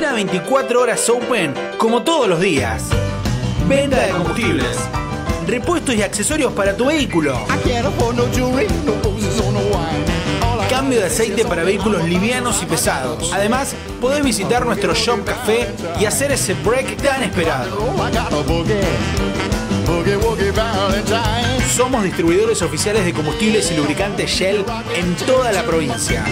Cocina 24 horas open, como todos los días. Venta de combustibles, repuestos y accesorios para tu vehículo. Cambio de aceite para vehículos livianos y pesados. Además, podés visitar nuestro Shop Café y hacer ese break tan esperado. Somos distribuidores oficiales de combustibles y lubricantes Shell en toda la provincia.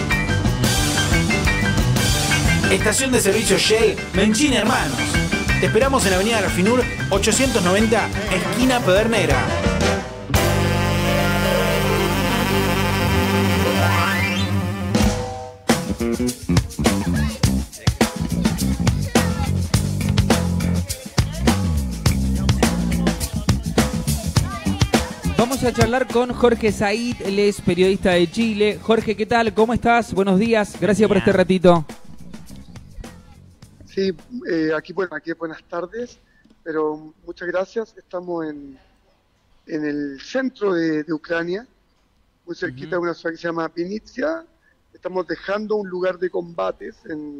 Estación de servicio Shell, Menchín Hermanos. Te esperamos en Avenida Rafinur 890, esquina Pedernera. Vamos a charlar con Jorge Said, él es periodista de Chile. Jorge, ¿qué tal? ¿Cómo estás? Buenos días, gracias por este ratito. Sí, aquí buenas tardes, pero muchas gracias. Estamos en el centro de Ucrania, muy cerquita de una ciudad que se llama Vinnytsia. Estamos dejando un lugar de combates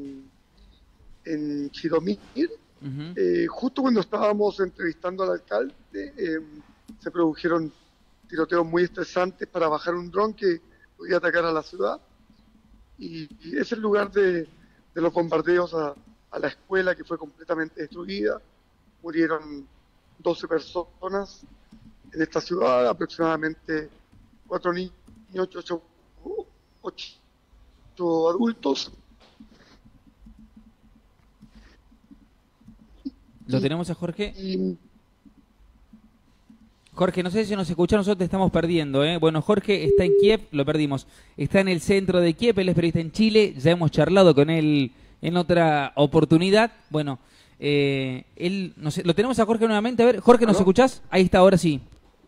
en Chitomir. Justo cuando estábamos entrevistando al alcalde, se produjeron tiroteos muy estresantes para bajar un dron que podía atacar a la ciudad. Y es el lugar de los bombardeos a la escuela, que fue completamente destruida. Murieron 12 personas en esta ciudad, aproximadamente 4 niños, 8 adultos. ¿Lo tenemos a Jorge? Jorge, no sé si nos escucha, nosotros te estamos perdiendo, ¿eh? Bueno, Jorge está en Kiev, lo perdimos. Está en el centro de Kiev, él es periodista en Chile, ya hemos charlado con él en otra oportunidad. Bueno, no sé, lo tenemos a Jorge nuevamente. A ver, Jorge, ¿nos escuchás? Ahí está, ahora sí.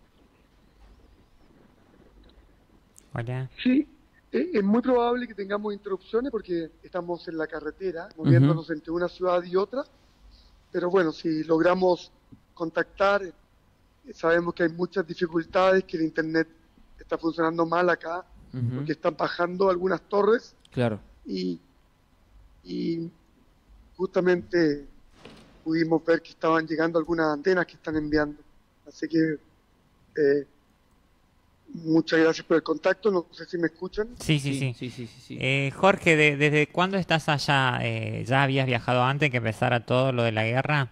Hola. Sí, es muy probable que tengamos interrupciones porque estamos en la carretera, moviéndonos entre una ciudad y otra. Pero bueno, si logramos contactar, sabemos que hay muchas dificultades, que el internet está funcionando mal acá, porque están bajando algunas torres. Claro. Y justamente pudimos ver que estaban llegando algunas antenas que están enviando. Así que muchas gracias por el contacto. No sé si me escuchan. Sí. Jorge, ¿desde cuándo estás allá? ¿Ya habías viajado antes que empezara todo lo de la guerra?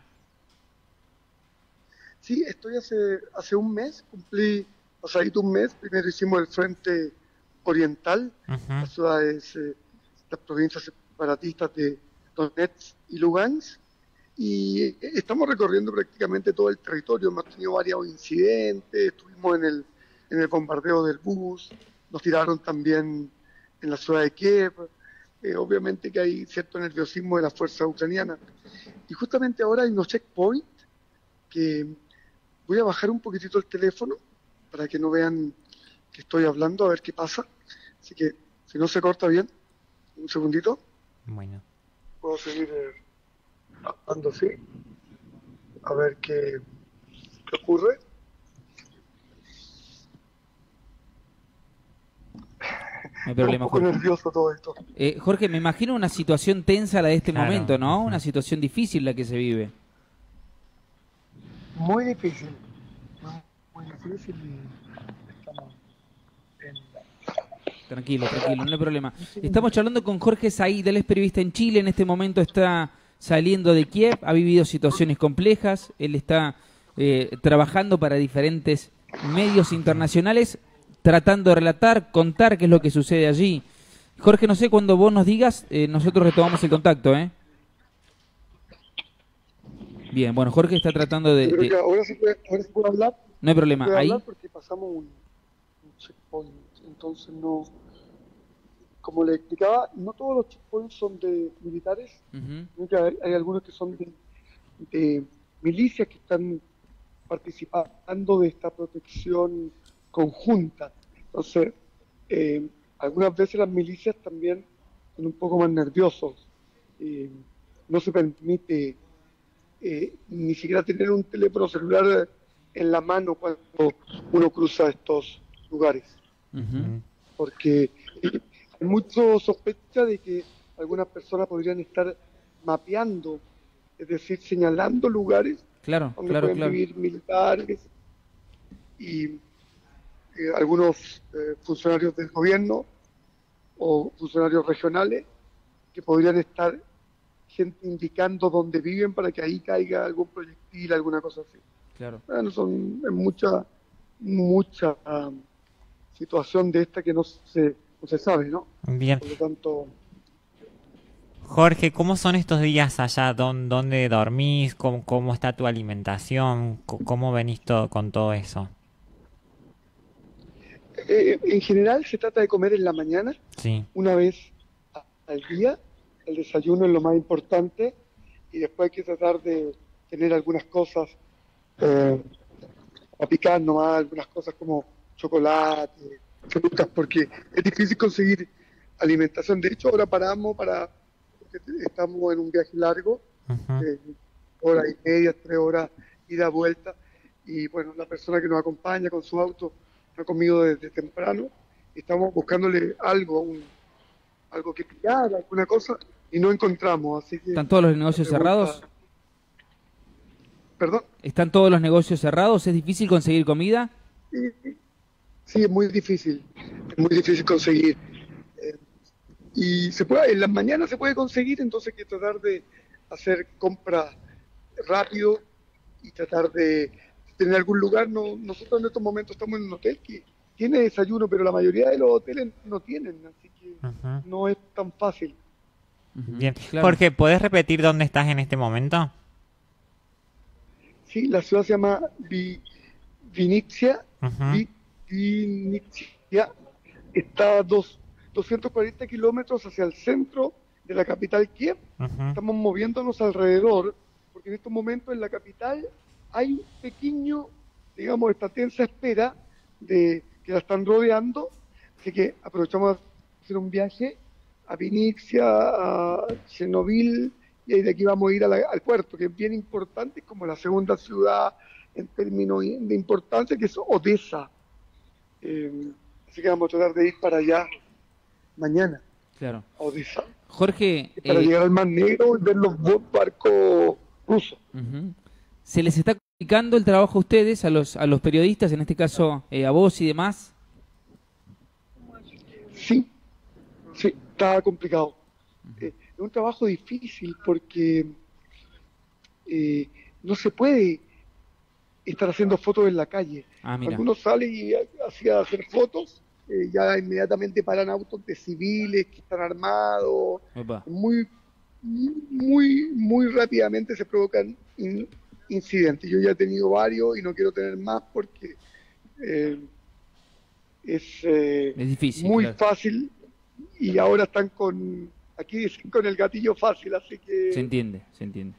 Sí, estoy hace un mes, cumplí pasadito un mes. Primero hicimos el frente oriental, las ciudades, las provincias separatistas de Donetsk y Lugansk, y estamos recorriendo prácticamente todo el territorio. Hemos tenido varios incidentes, estuvimos en el bombardeo del bus, nos tiraron también en la ciudad de Kiev. Obviamente que hay cierto nerviosismo de las fuerzas ucranianas, y justamente ahora hay unos checkpoints que voy a bajar un poquitito el teléfono para que no vean que estoy hablando, a ver qué pasa. Así que si no se corta bien, un segundito. Bueno. Puedo seguir hablando así, a ver qué ocurre. No hay problema, un poco nervioso todo esto. Jorge, me imagino una situación tensa la de este momento, ¿no? Una situación difícil la que se vive. Muy difícil. Muy difícil. Estamos Tranquilo, no hay problema. Estamos charlando con Jorge Said, él es periodista en Chile, en este momento está saliendo de Kiev, ha vivido situaciones complejas, él está trabajando para diferentes medios internacionales, tratando de relatar, contar qué es lo que sucede allí. Jorge, no sé, cuando vos nos digas, nosotros retomamos el contacto, ¿eh? Bien, bueno, Jorge está tratando de... Creo que ahora se puede hablar. No hay problema. Puede Ahí... hablar porque pasamos un checkpoint, entonces no... Como le explicaba, no todos los checkpoints son de militares, sino que hay algunos que son de milicias que están participando de esta protección conjunta. Entonces, algunas veces las milicias también son un poco más nerviosos. No se permite ni siquiera tener un teléfono celular en la mano cuando uno cruza estos lugares. Porque hay mucho sospecha de que algunas personas podrían estar mapeando, es decir, señalando lugares Claro, donde claro, pueden claro. vivir militares y algunos funcionarios del gobierno o funcionarios regionales que podrían estar gente indicando dónde viven para que ahí caiga algún proyectil, alguna cosa así. Claro. Bueno, es mucha situación de esta que no se sabe, ¿no? Bien. Por lo tanto, Jorge, ¿cómo son estos días allá? ¿Dónde dormís? ¿Cómo está tu alimentación? ¿Cómo venís con todo eso? en general se trata de comer en la mañana, Sí. una vez al día. El desayuno es lo más importante y después hay que tratar de tener algunas cosas a picar nomás, algunas cosas como chocolate, frutas, porque es difícil conseguir alimentación. De hecho, ahora paramos porque estamos en un viaje largo, Ujú. 1 hora y media, 3 horas ida vuelta, y bueno, la persona que nos acompaña con su auto no ha comido desde temprano, y estamos buscándole algo que pillar, alguna cosa, y no encontramos, así que... ¿Están todos los negocios cerrados? ¿Perdón? ¿Están todos los negocios cerrados? ¿Es difícil conseguir comida? Sí, es muy difícil conseguir. Y en las mañanas se puede conseguir, entonces hay que tratar de hacer compras rápido y tratar de tener algún lugar. Nosotros en estos momentos estamos en un hotel que tiene desayuno, pero la mayoría de los hoteles no tienen, así que Ujú. no es tan fácil. Ujú, Bien. claro. Jorge, ¿podés repetir dónde estás en este momento? Sí, la ciudad se llama Vinnytsia. Ujú. Vinnytsia está a 240 kilómetros hacia el centro de la capital Kiev. Ujú. Estamos moviéndonos alrededor, porque en estos momentos en la capital hay un pequeño, digamos, esta tensa espera de que la están rodeando, así que aprovechamos de hacer un viaje a Vinnytsia, a Chernobyl, y ahí de aquí vamos a ir al puerto, que es bien importante, es como la segunda ciudad en términos de importancia, que es Odessa. Así que vamos a tratar de ir para allá mañana, Claro. a Odessa, Jorge, para llegar al Mar Negro y ver los barcos rusos. ujú. ¿Se les está complicando el trabajo a ustedes, a los periodistas, en este caso a vos y demás? Sí, está complicado. Es un trabajo difícil porque no se puede estar haciendo fotos en la calle. Ah, mira. Algunos salen y hacia hacer fotos, ya inmediatamente paran autos de civiles que están armados. Opa. Muy rápidamente se provocan incidentes. Yo ya he tenido varios y no quiero tener más porque es difícil, muy claro. fácil, y ahora están aquí dicen con el gatillo fácil, así que Se entiende, se entiende.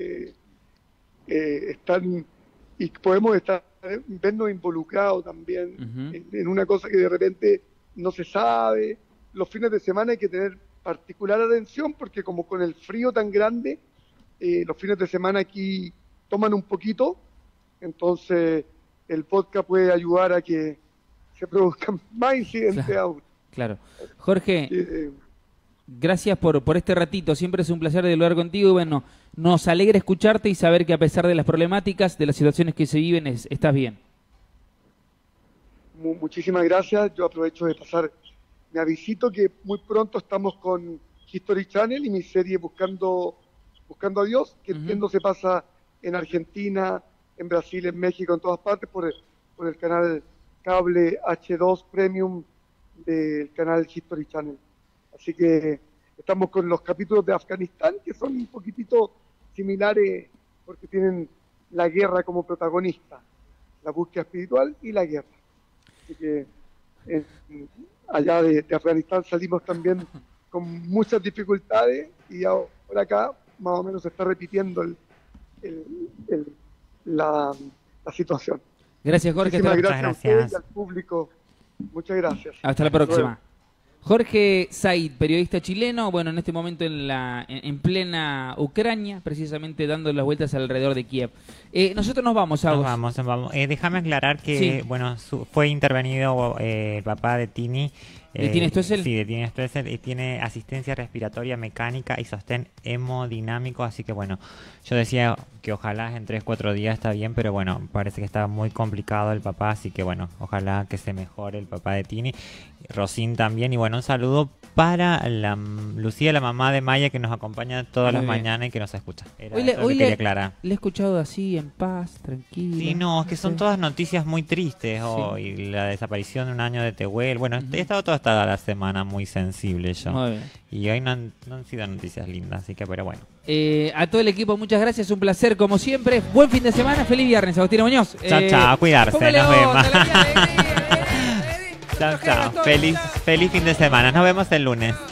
están, y podemos vernos involucrados también Ujú. en una cosa que de repente no se sabe. Los fines de semana hay que tener particular atención porque como con el frío tan grande, los fines de semana aquí toman un poquito, entonces el podcast puede ayudar a que se produzcan más incidentes Claro. aún. Claro. Jorge, Eh, gracias por este ratito. Siempre es un placer dialogar contigo. Y bueno, nos alegra escucharte y saber que a pesar de las problemáticas, de las situaciones que se viven, estás bien. Muchísimas gracias. Yo aprovecho de pasar mi avisito que muy pronto estamos con History Channel y mi serie Buscando a Dios, que Ujú. entiendo se pasa en Argentina, en Brasil, en México, en todas partes, por el canal cable H2 Premium del canal History Channel. Así que estamos con los capítulos de Afganistán, que son un poquitito similares porque tienen la guerra como protagonista, la búsqueda espiritual y la guerra. Así que allá de Afganistán salimos también con muchas dificultades y ahora acá más o menos se está repitiendo la situación. Gracias, Jorge. Muchísimas Hasta, gracias a ustedes y al público. Muchas gracias. hasta la próxima. Jorge Said, periodista chileno, bueno, en este momento en plena Ucrania, precisamente dando las vueltas alrededor de Kiev. Nosotros nos vamos, Nos Agos. vamos. Déjame aclarar que, Sí. bueno, fue intervenido el papá de Tini ¿Tiene Stoessel? Sí, tiene Stoessel y tiene asistencia respiratoria mecánica y sostén hemodinámico, así que bueno, yo decía que ojalá en 3-4 días está bien, pero bueno, parece que está muy complicado el papá, así que bueno, ojalá que se mejore el papá de Tini. Rosín también, y bueno, un saludo para Lucía, la mamá de Maya, que nos acompaña todas las mañanas y que nos escucha. Hoy le he escuchado así, en paz, tranquilo. Sí, no, es que son todas noticias muy tristes hoy. La desaparición de un año de Tehuel. Bueno, he estado toda la semana muy sensible yo. Muy bien. Y hoy no han sido noticias lindas, así que, pero bueno. A todo el equipo, muchas gracias, un placer como siempre. Buen fin de semana, feliz viernes, Agustín Muñoz. Chao, cuidarse, nos vemos. Alegría, Chao. Feliz fin de semana, nos vemos el lunes.